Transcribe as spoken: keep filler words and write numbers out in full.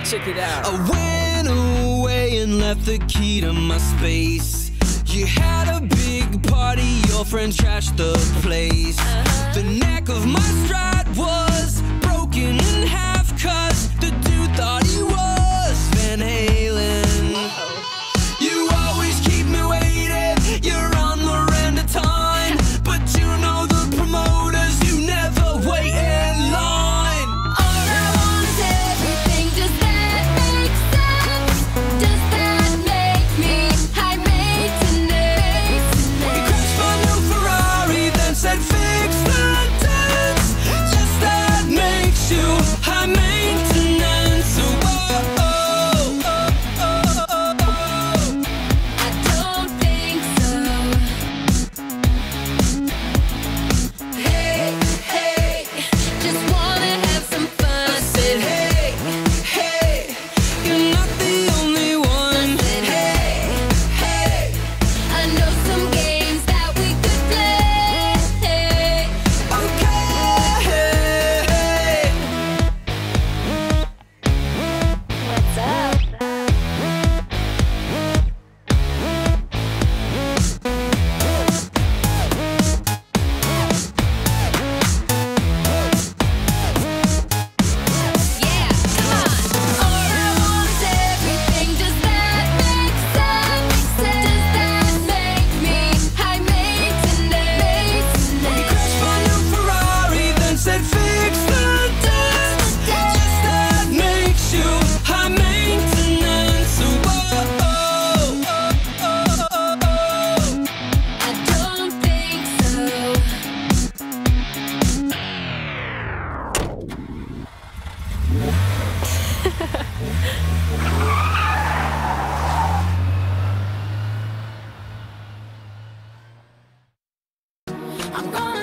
Check it out. I went away and left the key to my space. You had a big party, your friends trashed the place. Uh-huh. The neck of my stride was broken in half, cause the dude thought he was Van Halen. Uh-oh. You always keep me waiting, you're on the end of time, but you know the promoters, you never wait in line. All I want is everything, does that make sense? Does that make me high maintenance? He crashed my new Ferrari, then said fix the dents. Yes, that makes you high maintenance. Oh, oh, oh, oh, oh, oh. I don't think so. Hey, hey, just wanna have some fun. I said, hey, hey, you're not the only one. Hey, hey, I know some games that we could play. Okay. What's up? Yeah, come on. All I want is everything. Does that make sense? Does that make me high maintenance? He crashed my new Ferrari, then said fix the dents. Yes, that makes you high maintenance. Oh, oh, oh, oh, oh, oh. I don't think so. I'm gonna